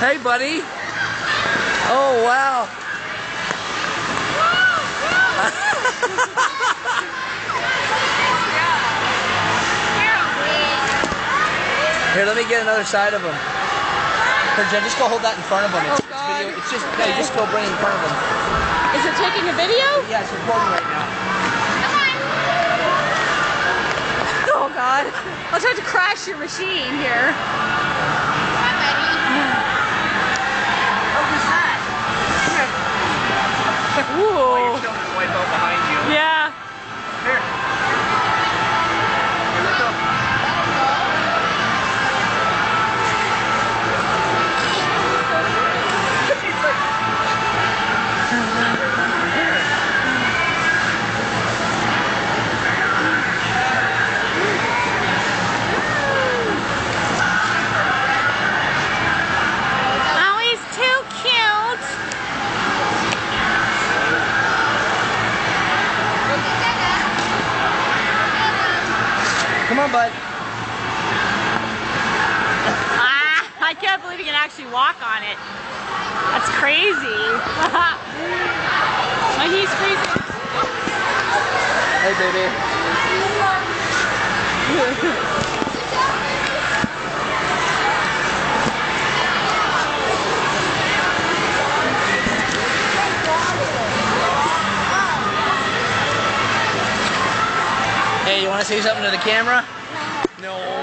Hey, buddy. Oh, wow. Here, let me get another side of him. Here, Jen, just go hold that in front of him. It's video. It's just, no, you just go bring it in front of him. Is it taking a video? Yeah, it's recording right now. Oh, God. I'll try to crash your machine here. Hi, buddy. What was that? Ooh. Oh, you're showing the white belt behind you. Yeah. Here. Here, let's go. Come on, bud. I can't believe you can actually walk on it. That's crazy. He's freezing. Hey, baby. Hey, you want to say something to the camera? No.